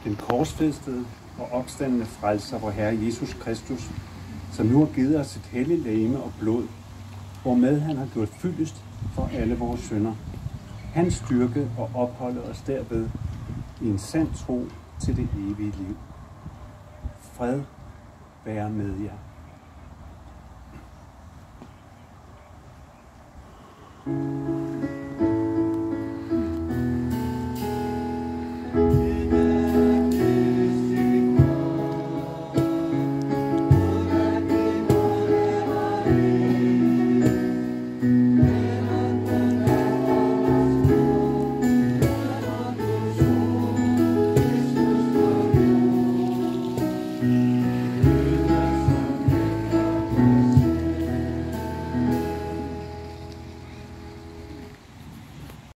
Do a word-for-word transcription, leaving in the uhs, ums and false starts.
den korsfæstede og opstandende frelser, vor Herre Jesus Kristus, som nu har givet os et helligt legeme og blod, hvormed han har gjort fyldest for alle vores synder. Hans styrke og opholde os derved i en sand tro til det evige liv. Fred være med jer. thank you